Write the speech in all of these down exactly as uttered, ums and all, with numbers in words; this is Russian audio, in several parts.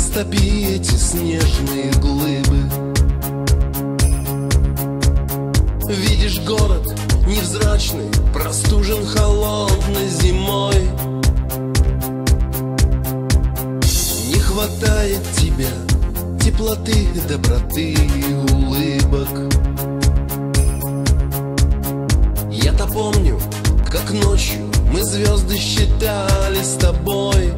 Растопи эти снежные глыбы. Видишь город невзрачный, простужен холодной зимой. Не хватает тебя теплоты, доброты и улыбок. Я-то помню, как ночью мы звезды считали с тобой.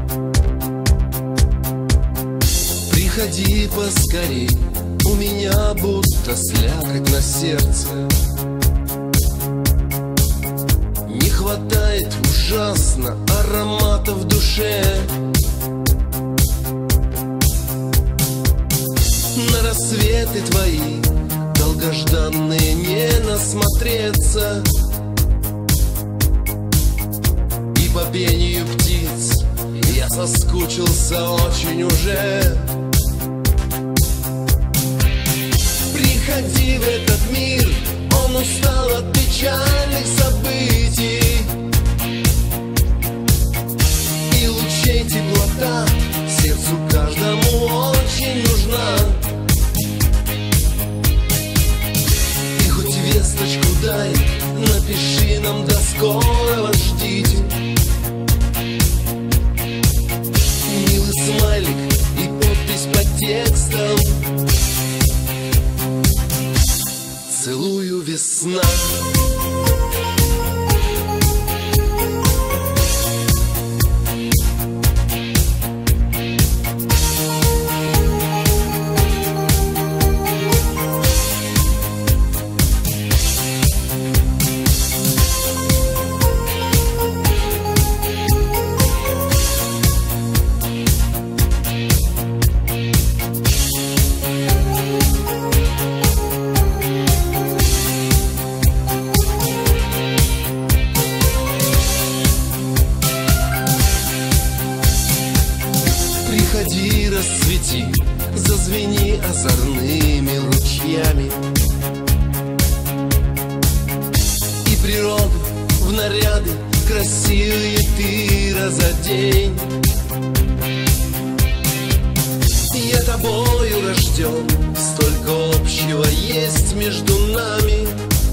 Приходи поскорей, у меня будто слякоть на сердце. Не хватает ужасно аромата в душе. На рассветы твои долгожданные не насмотреться. И по пению птиц я соскучился очень уже. Приходи в этот мир, он устал от печальных событий. И лучей теплота сердцу каждому очень нужна. И хоть весточку дай, напиши нам до скорого, ждите. Милый смайлик и подпись под текстом: целую, весна. Приходи, расцвети, зазвени озорными ручьями. И природу в наряды красивые ты разодень. Я тобою рожден, столько общего есть между нами.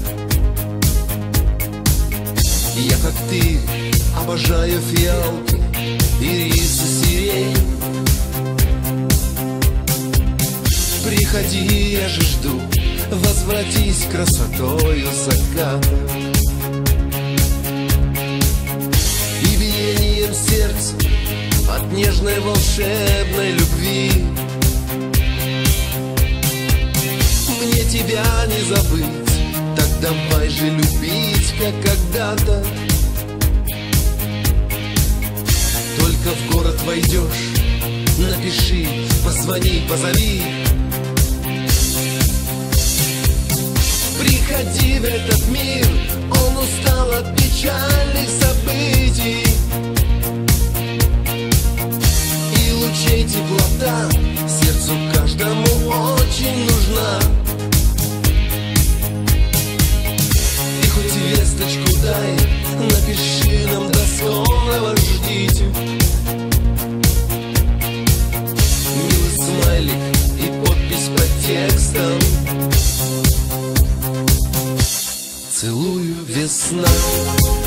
Я, как ты, обожаю фиалки, ирисы, сирень. Приходи, я же жду, возвратись красотою заката и биением сердца от нежной волшебной любви. Мне тебя не забыть, так давай же любить, как когда-то. Только в город войдешь, напиши, позвони, позови. Приходи в этот мир, он устал от печальных событий. И лучей теплота сердцу каждому очень нужна. И хоть весточку дай, напиши нам до скорого, ждите. Милый смайлик и подпись под текстом: целую, весна.